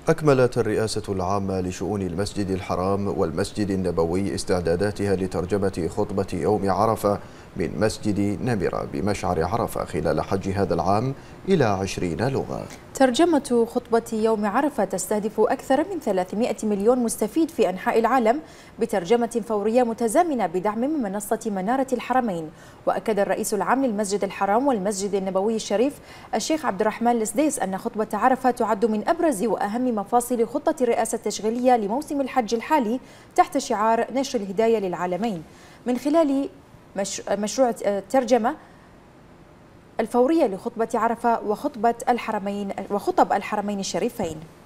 أكملت الرئاسة العامة لشؤون المسجد الحرام والمسجد النبوي استعداداتها لترجمة خطبة يوم عرفة من مسجد نمرة بمشعر عرفة خلال حج هذا العام إلى 20 لغة. ترجمة خطبة يوم عرفة تستهدف أكثر من 300 مليون مستفيد في أنحاء العالم بترجمة فورية متزامنة بدعم من منصة منارة الحرمين. وأكد الرئيس العام للمسجد الحرام والمسجد النبوي الشريف الشيخ عبد الرحمن السديس أن خطبة عرفة تعد من أبرز وأهم مفاصل خطة الرئاسة التشغيلية لموسم الحج الحالي تحت شعار نشر الهداية للعالمين من خلال مشروع الترجمة الفورية لخطبة عرفة وخطب الحرمين الشريفين.